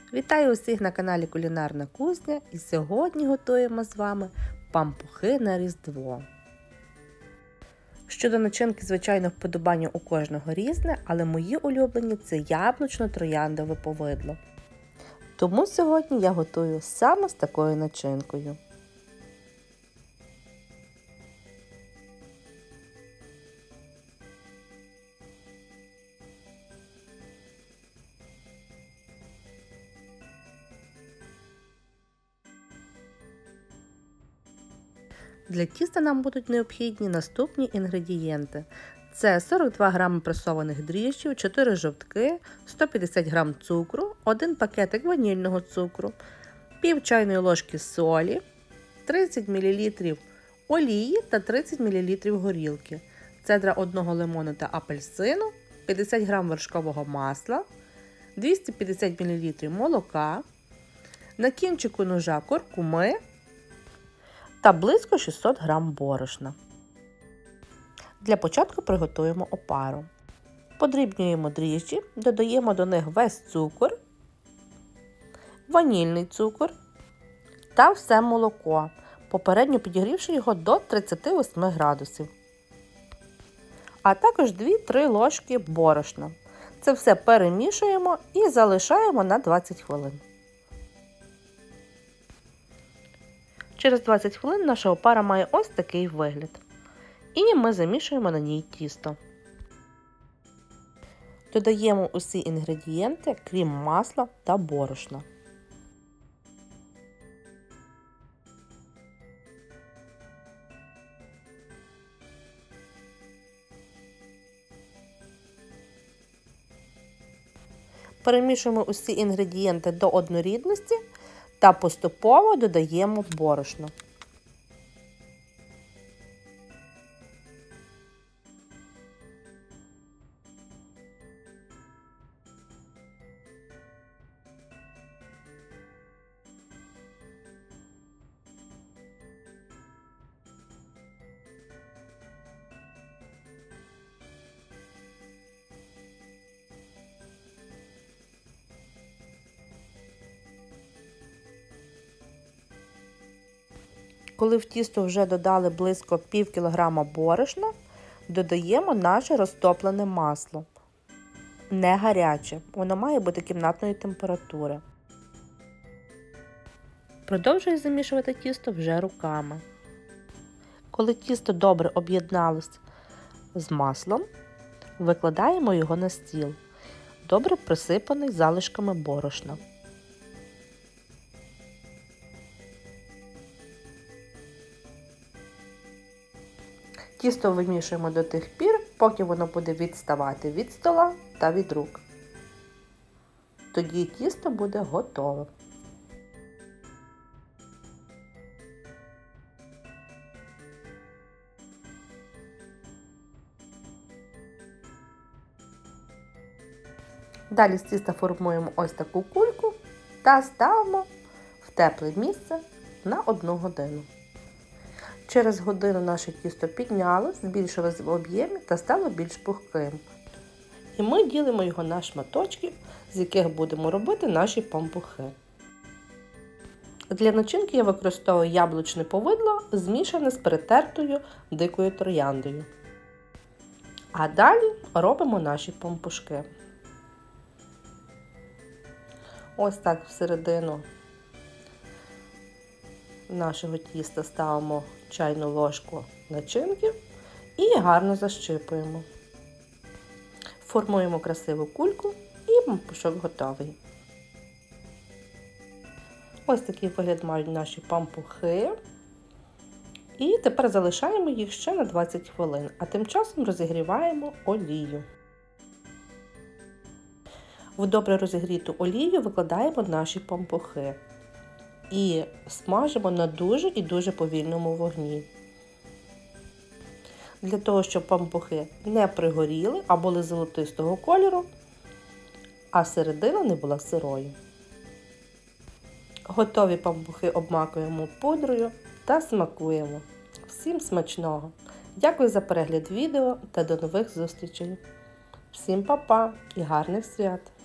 Вітаю усіх на каналі Кулінарна Кузня, і сьогодні готуємо з вами пампухи на Різдво. Щодо начинки, звичайно, вподобання у кожного різне, але мої улюблені – це яблучно-трояндове повидло. Тому сьогодні я готую саме з такою начинкою. Для тіста нам будуть необхідні наступні інгредієнти. Це 42 г пресованих дріжджів, 4 жовтки, 150 г цукру, 1 пакетик ванільного цукру, пів чайної ложки солі, 30 мл олії та 30 мл горілки, цедра одного лимону та апельсину, 50 г вершкового масла, 250 мл молока, на кінчику ножа куркуми та близько 600 г борошна. Для початку приготуємо опару. Подрібнюємо дріжджі, додаємо до них весь цукор, ванільний цукор та все молоко, попередньо підігрівши його до 38 градусів. А також 2-3 ложки борошна. Це все перемішуємо і залишаємо на 20 хвилин. Через 20 хвилин наша опара має ось такий вигляд. І ми замішуємо на ній тісто. Додаємо усі інгредієнти, крім масла та борошна. Перемішуємо усі інгредієнти до однорідності та поступово додаємо борошно. Коли в тісто вже додали близько пів кілограма борошна, додаємо наше розтоплене масло. Не гаряче, воно має бути кімнатної температури. Продовжую замішувати тісто вже руками. Коли тісто добре об'єдналось з маслом, викладаємо його на стіл, добре присипаний залишками борошна. Тісто вимішуємо до тих пір, поки воно буде відставати від стола та від рук. Тоді тісто буде готове. Далі з тіста формуємо ось таку кульку та ставимо в тепле місце на 1 годину. Через годину наше тісто піднялось, збільшилось в об'ємі та стало більш пухким. І ми ділимо його на шматочки, з яких будемо робити наші пампухи. Для начинки я використовую яблучне повидло, змішане з перетертою дикою трояндою. А далі робимо наші пампушки. Ось так всередину нашого тіста ставимо чайну ложку начинки і гарно защипуємо. Формуємо красиву кульку і пампушок готовий. Ось такий вигляд мають наші пампухи. І тепер залишаємо їх ще на 20 хвилин, а тим часом розігріваємо олію. В добре розігріту олію викладаємо наші пампухи і смажимо на дуже і дуже повільному вогні. Для того, щоб пампухи не пригоріли, а були золотистого кольору, а середина не була сирою. Готові пампухи обмакуємо пудрою та смакуємо. Всім смачного! Дякую за перегляд відео та до нових зустрічей! Всім па-па і гарних свят!